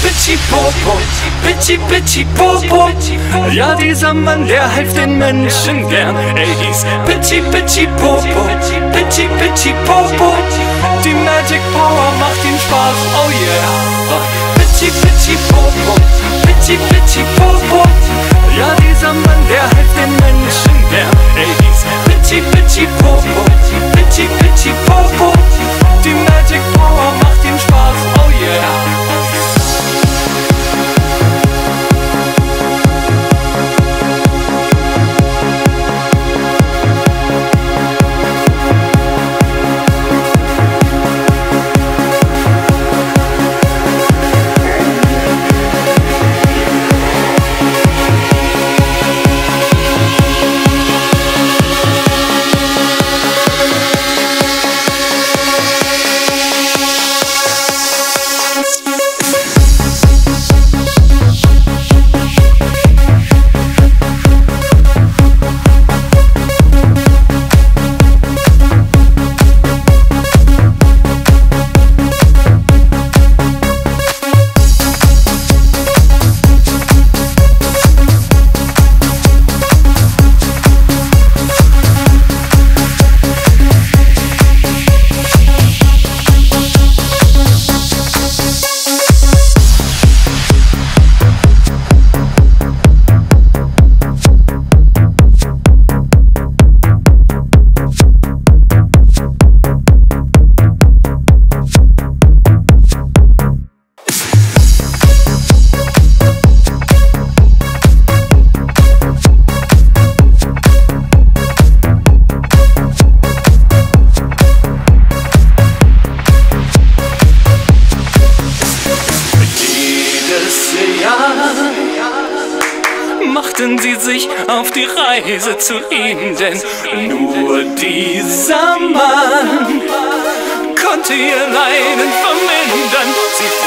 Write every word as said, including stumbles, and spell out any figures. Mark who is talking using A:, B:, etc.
A: Bitchy Popo, Bitchy Bitchy Popo. Ja, dieser Mann, der hilft den Menschen gern. Er hieß Bitchy Bitchy Popo, Bitchy Bitchy Popo. Die Magic Power macht ihm Spaß, oh yeah. Bitchy Bitchy Popo, Bitchy Bitchy Popo. Ja, dieser Mann, der hilft den Menschen gern. Er hieß Bitchy Bitchy Popo, Bitchy Bitchy Popo. Die Magic Power macht ihm Spaß, oh yeah. Machten sie sich auf die Reise zu ihm, denn nur dieser Mann konnte ihr Leiden vermindern. Sie